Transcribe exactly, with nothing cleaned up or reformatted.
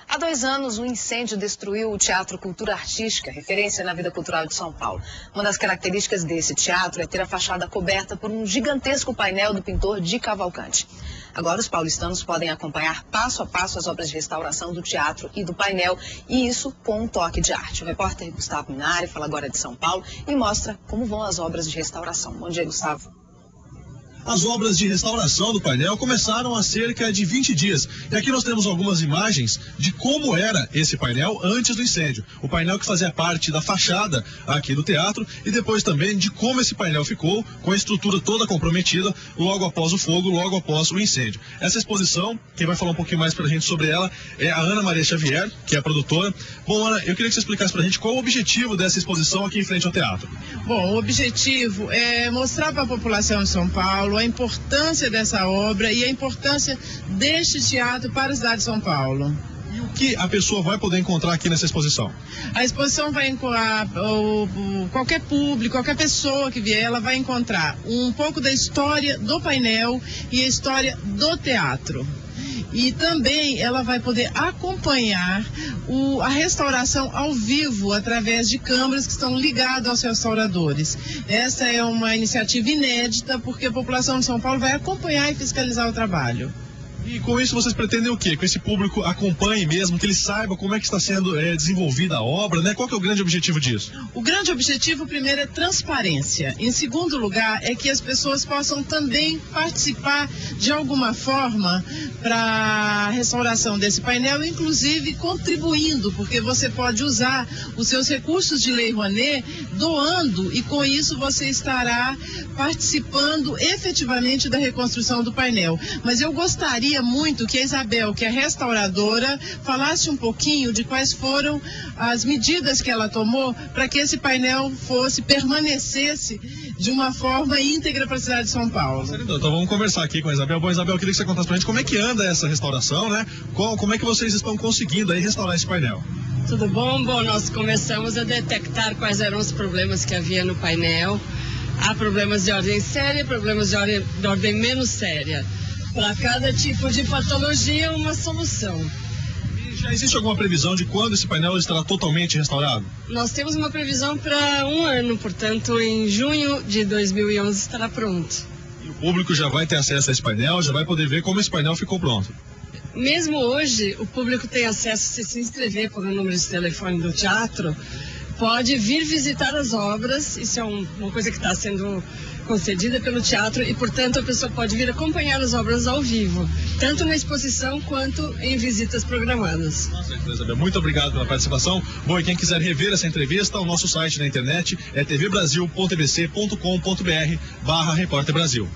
Há dois anos, um incêndio destruiu o Teatro Cultura Artística, referência na vida cultural de São Paulo. Uma das características desse teatro é ter a fachada coberta por um gigantesco painel do pintor Di Cavalcanti. Agora, os paulistanos podem acompanhar passo a passo as obras de restauração do teatro e do painel, e isso com um toque de arte. O repórter Gustavo Minari fala agora de São Paulo e mostra como vão as obras de restauração. Bom dia, Gustavo. As obras de restauração do painel começaram há cerca de vinte dias. E aqui nós temos algumas imagens de como era esse painel antes do incêndio. O painel que fazia parte da fachada aqui do teatro e depois também de como esse painel ficou com a estrutura toda comprometida logo após o fogo, logo após o incêndio. Essa exposição, quem vai falar um pouquinho mais pra gente sobre ela é a Ana Maria Xavier, que é a produtora. Bom, Ana, eu queria que você explicasse pra gente qual o objetivo dessa exposição aqui em frente ao teatro. Bom, o objetivo é mostrar para a população de São Paulo a importância dessa obra e a importância deste teatro para a cidade de São Paulo. E o que a pessoa vai poder encontrar aqui nessa exposição? A exposição vai encontrar, o, o, qualquer público, qualquer pessoa que vier, ela vai encontrar um pouco da história do painel e a história do teatro. E também ela vai poder acompanhar o, a restauração ao vivo através de câmeras que estão ligadas aos restauradores. Essa é uma iniciativa inédita porque a população de São Paulo vai acompanhar e fiscalizar o trabalho. E com isso vocês pretendem o quê? Que esse público acompanhe mesmo, que ele saiba como é que está sendo é, desenvolvida a obra, né? Qual que é o grande objetivo disso? O grande objetivo, primeiro, é transparência. Em segundo lugar, é que as pessoas possam também participar de alguma forma para a restauração desse painel, inclusive contribuindo, porque você pode usar os seus recursos de Lei Rouanet doando e com isso você estará participando efetivamente da reconstrução do painel. Mas eu gostaria muito que a Isabel, que é restauradora, falasse um pouquinho de quais foram as medidas que ela tomou para que esse painel fosse, permanecesse de uma forma íntegra para a cidade de São Paulo. Então vamos conversar aqui com a Isabel. Bom, Isabel, eu queria que você contasse pra gente como é que anda essa restauração, né? Qual, como é que vocês estão conseguindo aí restaurar esse painel? Tudo bom? Bom, nós começamos a detectar quais eram os problemas que havia no painel. Há problemas de ordem séria, problemas de ordem, de ordem menos séria. Para cada tipo de patologia, uma solução. E já existe alguma previsão de quando esse painel estará totalmente restaurado? Nós temos uma previsão para um ano, portanto, em junho de dois mil e onze estará pronto. E o público já vai ter acesso a esse painel, já vai poder ver como esse painel ficou pronto? Mesmo hoje, o público tem acesso, se se inscrever por um número de telefone do teatro, pode vir visitar as obras. Isso é um, uma coisa que está sendo concedida pelo teatro e, portanto, a pessoa pode vir acompanhar as obras ao vivo, tanto na exposição quanto em visitas programadas. Nossa, Isabel, muito obrigado pela participação. Bom, e quem quiser rever essa entrevista, o nosso site na internet é tvbrasil ponto ebc ponto com ponto br barra Repórter Brasil.